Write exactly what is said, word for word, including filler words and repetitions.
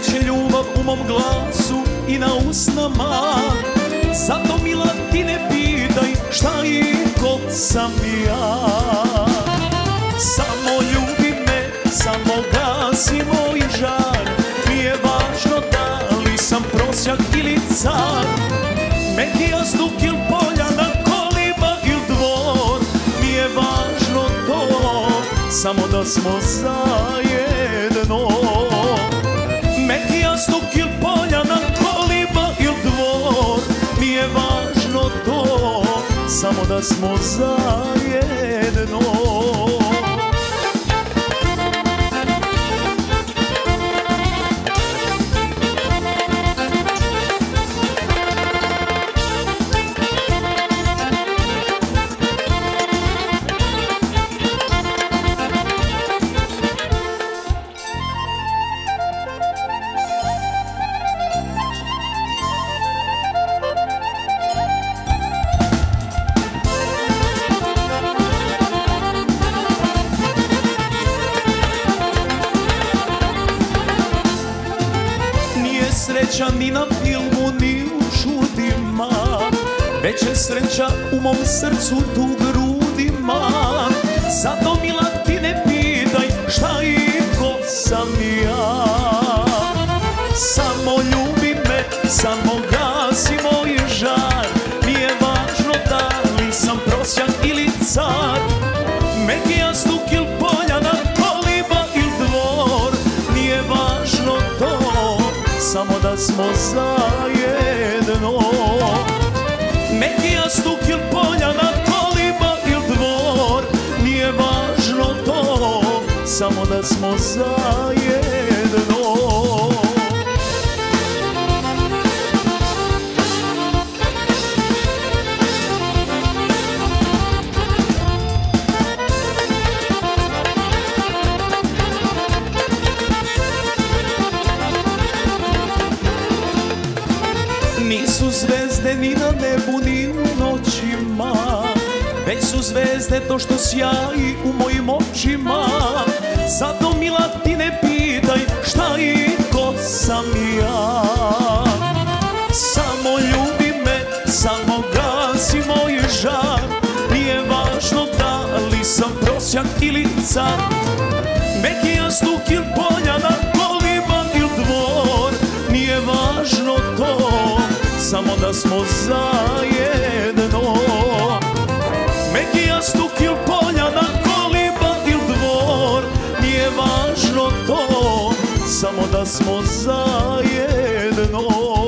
već je ljubav u mom glasu i na usnama. Zato mila ti ne pitaj šta i ko sam ja. Samo ljubi me, samo gasi moj žar. Nije važno da li sam prosjak ili car, Mekija, Stuk il Poljana, Koliba il Dvor. Nije važno to, samo da smo zajedno. Mekija, Stuk il Poljana, Koliba il Dvor. Nije važno to, samo da smo zajedno. Sreća ni na filmu, ni u čudima, već je sreća u mom srcu tu grudima. Zato mila ti ne pitaj šta i ko sam ja. Samo ljubi me, samo gasi moj žar. Nije važno da li sam prosjak ili car, Mekija, Stuk il Poljana, Koliba il Dvor. Nije važno to, samo da smo zajedno. Mekija, Stuk il Poljana, Koliba il Dvor. Nije važno to, samo da smo zajedno. Nisu zvezde ni na nebu ni u noćima, već su zvezde to što sjaji u mojim očima. Zato mila ti ne pitaj šta i ko sam ja. Samo ljubi me, samo gasi moj žar. Nije važno da li sam prosjak ili car, Mekija, Stuk il Poljana, Koliba il Dvor. Nije važno to, samo da smo zajedno. Mekija, Stuk il Poljana, Koliba il Dvor. Nije važno to, samo da smo zajedno.